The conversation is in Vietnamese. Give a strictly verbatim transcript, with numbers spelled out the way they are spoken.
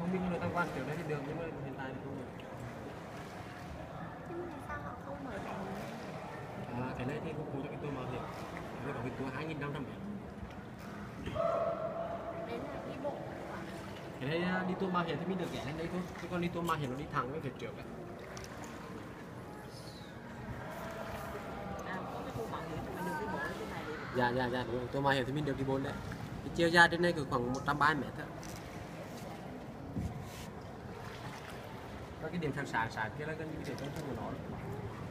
không biết cái nơi tham quan kiểu đấy thì được, nhưng mà hiện tại thì không được. Nhưng mà sao họ không mở rộng? À, cái này thì phục vụ cho cái tour mạo hiểm, với có cái tour hai nghìn năm trăm mét. Đấy là đi bộ à? Cái này à, đi tour mạo hiểm thì mình được ghé lên đây thôi, chứ còn đi tour mạo hiểm nó đi thẳng với phía trước ấy. À, có cái tour mạo hiểm thì mình được đi bộ lên trên này đi. Dạ dạ dạ đúng rồi, tour mạo hiểm thì mình được đi bộ đấy. Cái chiều dài trên này cứ khoảng một trăm ba mươi mét thôi. Và cái điểm sáng sáng sáng kia là gần như cái điểm trong của nó.